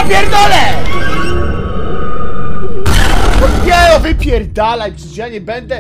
pierdolę! Nie, no wypierdalaj, przecież ja nie będę